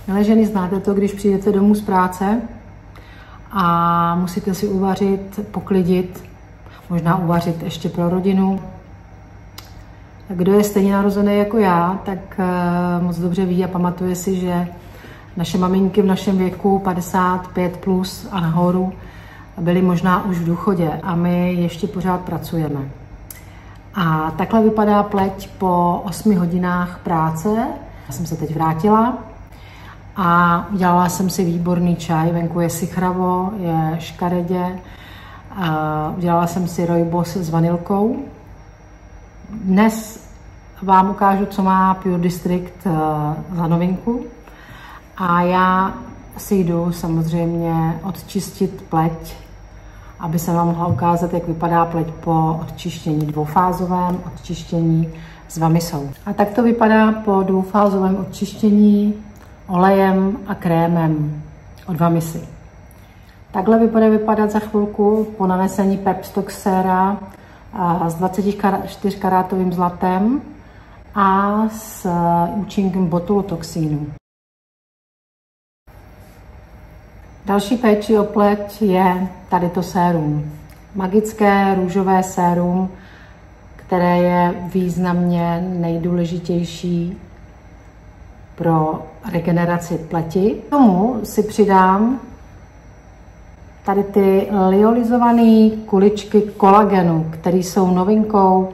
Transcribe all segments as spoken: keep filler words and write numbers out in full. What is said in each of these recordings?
Milé ženy, znáte to, když přijdete domů z práce a musíte si uvařit, poklidit, možná uvařit ještě pro rodinu. Kdo je stejně narozený jako já, tak moc dobře ví a pamatuje si, že naše maminky v našem věku padesát pět plus a nahoru byly možná už v důchodě a my ještě pořád pracujeme. A takhle vypadá pleť po osmi hodinách práce. Já jsem se teď vrátila a udělala jsem si výborný čaj. Venku je sichravo, je škaredě. A udělala jsem si rooibos s vanilkou. Dnes vám ukážu, co má Pure District za novinku. A já si jdu samozřejmě odčistit pleť, aby se vám mohla ukázat, jak vypadá pleť po odčištění, dvoufázovém odčištění s vamisou. A tak to vypadá po dvoufázovém odčištění olejem a krémem od vamisy. Takhle bude vypadat za chvilku po nanesení Pepstox séra s dvacet čtyři karátovým zlatem a s účinkem botulotoxínu. Další péči o pleť je tady to sérum. Magické růžové sérum, které je významně nejdůležitější pro regeneraci pleti. K tomu si přidám tady ty lyolizované kuličky kolagenu, které jsou novinkou.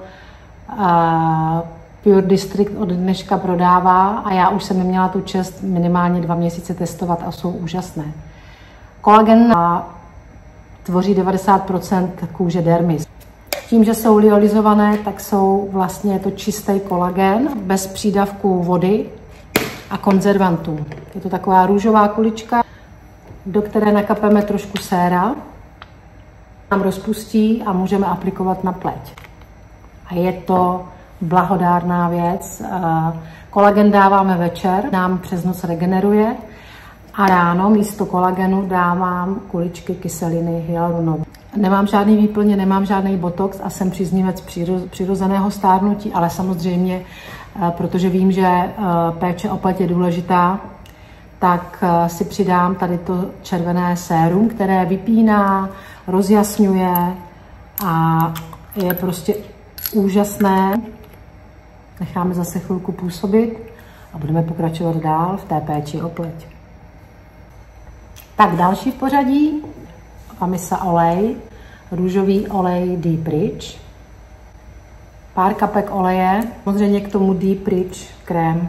Pure District od dneška prodává a já už jsem měla tu čest minimálně dva měsíce testovat a jsou úžasné. Kolagen tvoří devadesát procent kůže dermis. Tím, že jsou lyolizované, tak jsou vlastně to čistý kolagen bez přídavků vody a konzervantů. Je to taková růžová kulička, do které nakapeme trošku séra, nám rozpustí a můžeme aplikovat na pleť. A je to blahodárná věc. Kolagen dáváme večer, nám přes noc regeneruje a ráno místo kolagenu dávám kuličky kyseliny hyaluronové. Nemám žádný výplně, nemám žádný botox a jsem příznivec přirozeného stárnutí, ale samozřejmě, protože vím, že péče o pleť je důležitá, tak si přidám tady to červené sérum, které vypíná, rozjasňuje a je prostě úžasné. Necháme zase chvilku působit a budeme pokračovat dál v té péči o pleť. Tak další v pořadí, Vamisa olej, růžový olej Deep Rich, pár kapek oleje, samozřejmě k tomu Deep Rich krém.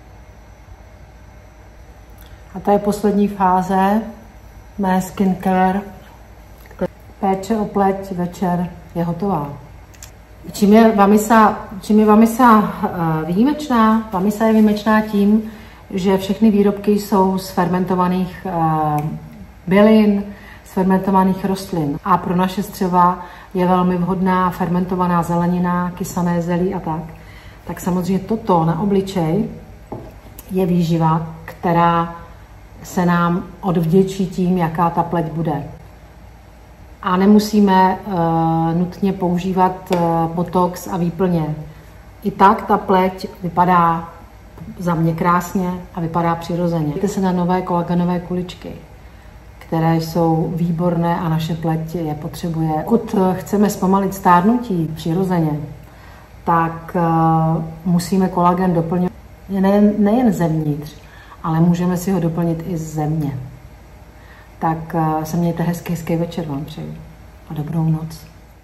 A to je poslední fáze mé skincare. Péče o pleť večer je hotová. Čím je Vamisa, čím je Vamisa výjimečná? Vamisa je výjimečná tím, že všechny výrobky jsou z fermentovaných bylin, z fermentovaných rostlin. A pro naše střeva je velmi vhodná fermentovaná zelenina, kysané zelí a tak. Tak samozřejmě toto na obličej je výživa, která se nám odvděčí tím, jaká ta pleť bude. A nemusíme uh, nutně používat uh, botox a výplně. I tak ta pleť vypadá za mě krásně a vypadá přirozeně. Dejte se na nové kolagenové kuličky, které jsou výborné a naše pleť je potřebuje. Pokud chceme zpomalit stárnutí přirozeně, tak uh, musíme kolagen doplňovat nejen, nejen zevnitř, ale můžeme si ho doplnit i z země. Tak uh, se mějte hezký, hezký večer vám přeju a dobrou noc.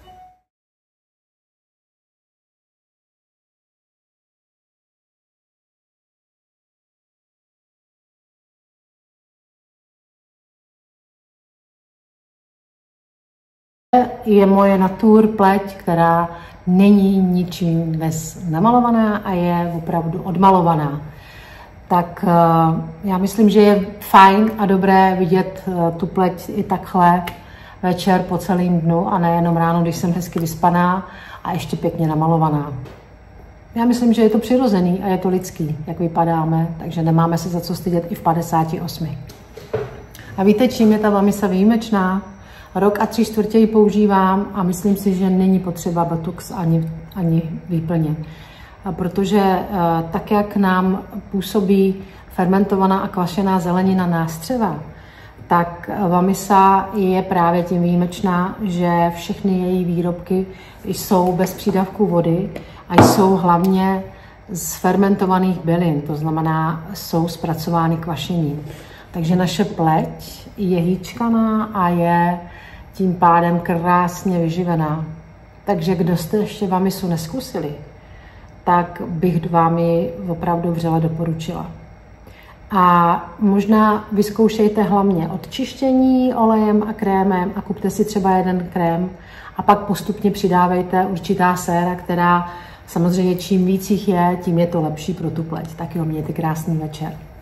Je moje natur pleť, která není ničím dnes namalovaná a je opravdu odmalovaná. Tak já myslím, že je fajn a dobré vidět tu pleť i takhle večer po celém dnu a nejenom ráno, když jsem hezky vyspaná a ještě pěkně namalovaná. Já myslím, že je to přirozený a je to lidský, jak vypadáme, takže nemáme se za co stydět i v padesáti osmi. A víte, čím je ta Vamisa výjimečná? Rok a tři čtvrtě ji používám a myslím si, že není potřeba botox ani, ani výplně. protože tak, jak nám působí fermentovaná a kvašená zelenina nástřeva, tak Vamisa je právě tím výjimečná, že všechny její výrobky jsou bez přídavku vody a jsou hlavně z fermentovaných bylin, to znamená, jsou zpracovány kvašením. Takže naše pleť je hýčkaná a je tím pádem krásně vyživená. Takže kdo jste ještě Vamisu neskusili, tak bych vám ji opravdu vřele doporučila. A možná vyzkoušejte hlavně odčištění olejem a krémem a kupte si třeba jeden krém a pak postupně přidávejte určitá séra, která samozřejmě čím víc jich je, tím je to lepší pro tu pleť. Tak jo, mějte krásný večer.